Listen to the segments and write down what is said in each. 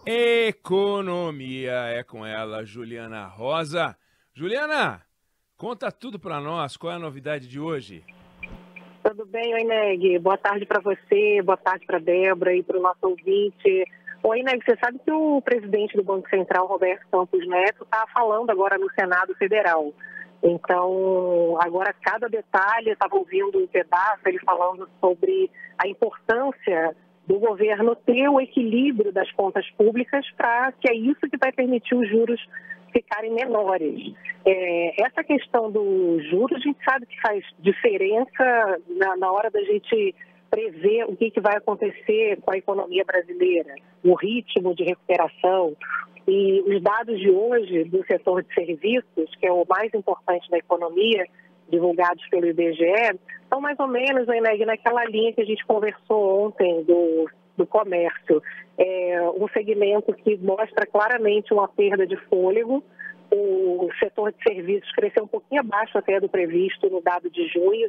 Economia é com ela, Juliana Rosa. Juliana, conta tudo para nós. Qual é a novidade de hoje? Tudo bem, oi, Neg? Boa tarde para você, boa tarde para a Débora e para o nosso ouvinte. Oi, Neg, você sabe que o presidente do Banco Central, Roberto Campos Neto, está falando agora no Senado Federal. Então, agora cada detalhe, estava ouvindo um pedaço, ele falando sobre a importância do governo ter o equilíbrio das contas públicas para que é isso que vai permitir os juros ficarem menores. Essa questão dos juros, a gente sabe que faz diferença na hora da gente prever o que vai acontecer com a economia brasileira, o ritmo de recuperação. E os dados de hoje do setor de serviços, que é o mais importante da economia, divulgados pelo IBGE, são mais ou menos, Neg, naquela linha que a gente conversou ontem do comércio. Um segmento que mostra claramente uma perda de fôlego. O setor de serviços cresceu um pouquinho abaixo até do previsto no dado de junho,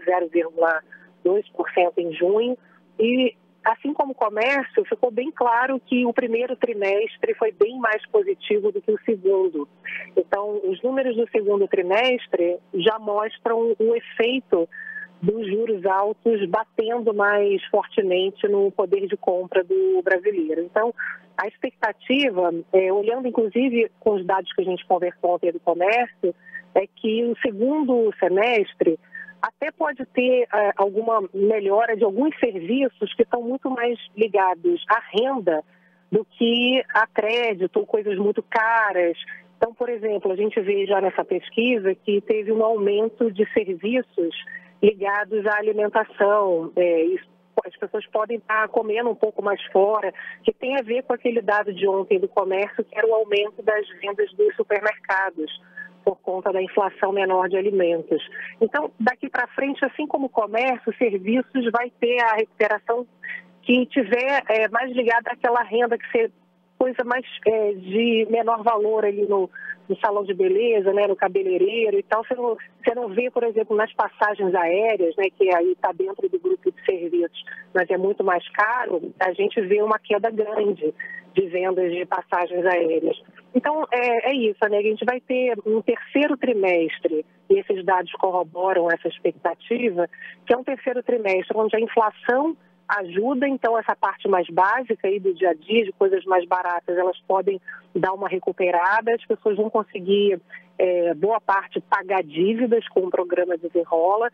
0,2% em junho. E, assim como o comércio, ficou bem claro que o primeiro trimestre foi bem mais positivo do que o segundo. Então, os números do segundo trimestre já mostram o efeito dos juros altos batendo mais fortemente no poder de compra do brasileiro. Então, a expectativa, olhando inclusive com os dados que a gente conversou ontem do comércio, é que o segundo semestre até pode ter alguma melhora de alguns serviços que estão muito mais ligados à renda do que a crédito ou coisas muito caras. Então, por exemplo, a gente vê já nessa pesquisa que teve um aumento de serviços ligados à alimentação. As pessoas podem estar comendo um pouco mais fora, que tem a ver com aquele dado de ontem do comércio, que era o aumento das vendas dos supermercados, por conta da inflação menor de alimentos. Então, daqui para frente, assim como o comércio, serviços vai ter a recuperação que tiver mais ligada àquela renda que seja coisa mais de menor valor ali no salão de beleza, né, no cabeleireiro e tal. Você não vê, por exemplo, nas passagens aéreas, né, que aí está dentro do grupo de serviços, mas é muito mais caro, a gente vê uma queda grande de vendas de passagens aéreas. Então, é isso, né? A gente vai ter um terceiro trimestre, e esses dados corroboram essa expectativa, que é um terceiro trimestre onde a inflação ajuda, então essa parte mais básica aí do dia a dia, de coisas mais baratas, elas podem dar uma recuperada, as pessoas vão conseguir, boa parte, pagar dívidas com o programa Desenrola,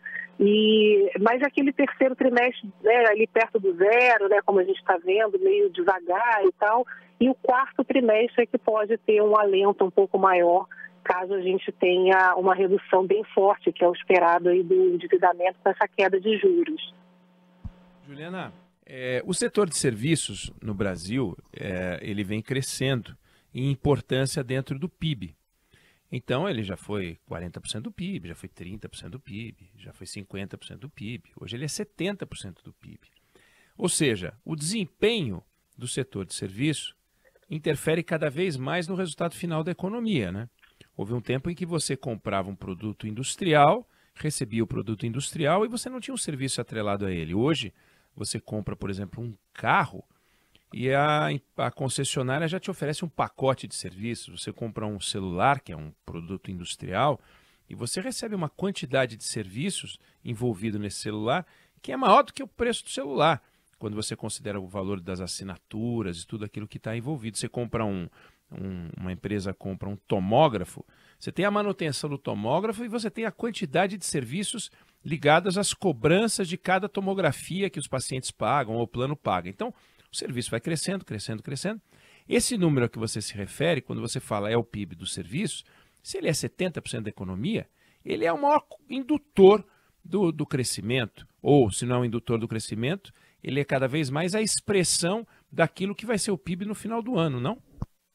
mas aquele terceiro trimestre, né, ali perto do zero, né, como a gente está vendo, meio devagar e tal, e o quarto trimestre é que pode ter um alento um pouco maior, caso a gente tenha uma redução bem forte, que é o esperado aí do endividamento com essa queda de juros. Juliana, o setor de serviços no Brasil, ele vem crescendo em importância dentro do PIB. Então, ele já foi 40% do PIB, já foi 30% do PIB, já foi 50% do PIB. Hoje ele é 70% do PIB. Ou seja, o desempenho do setor de serviço interfere cada vez mais no resultado final da economia, né? Houve um tempo em que você comprava um produto industrial, recebia o produto industrial e você não tinha um serviço atrelado a ele. Hoje, você compra, por exemplo, um carro e a concessionária já te oferece um pacote de serviços. Você compra um celular, que é um produto industrial, e você recebe uma quantidade de serviços envolvido nesse celular que é maior do que o preço do celular, quando você considera o valor das assinaturas e tudo aquilo que está envolvido. Você compra uma empresa compra um tomógrafo, você tem a manutenção do tomógrafo e você tem a quantidade de serviços ligados às cobranças de cada tomografia que os pacientes pagam ou o plano paga. Então, o serviço vai crescendo, crescendo, crescendo. Esse número a que você se refere, quando você fala é o PIB dos serviços, se ele é 70% da economia, ele é o maior indutor do crescimento, ou se não é o indutor do crescimento, ele é cada vez mais a expressão daquilo que vai ser o PIB no final do ano, não?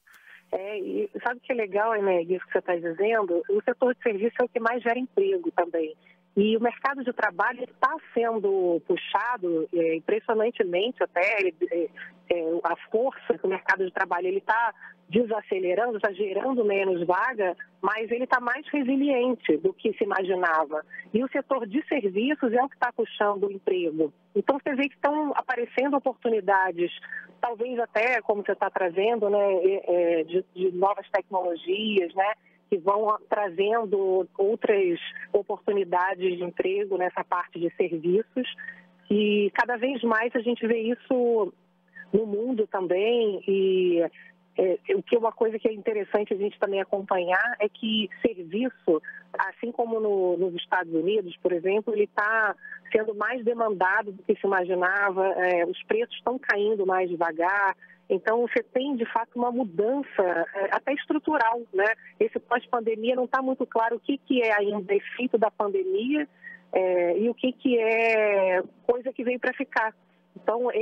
E sabe o que é legal, Eneg, isso que você está dizendo? O setor de serviço é o que mais gera emprego também. E o mercado de trabalho está sendo puxado, impressionantemente até, a força que o mercado de trabalho está desacelerando, está gerando menos vaga, mas ele está mais resiliente do que se imaginava. E o setor de serviços é o que está puxando o emprego. Então, você vê que estão aparecendo oportunidades, talvez até, como você está trazendo, né, de novas tecnologias, né, que vão trazendo outras oportunidades de emprego nessa parte de serviços. E cada vez mais a gente vê isso no mundo também. E uma coisa que é interessante a gente também acompanhar é que serviço, assim como nos Estados Unidos, por exemplo, ele está sendo mais demandado do que se imaginava, os preços estão caindo mais devagar. Então, você tem, de fato, uma mudança até estrutural, né? Esse pós-pandemia não está muito claro o que é ainda efeito da pandemia e o que é coisa que veio para ficar. Então,